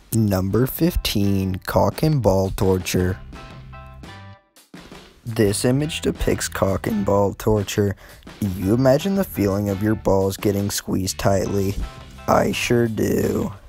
Number 15, cock and ball torture. This image depicts cock and ball torture. You imagine the feeling of your balls getting squeezed tightly. I sure do.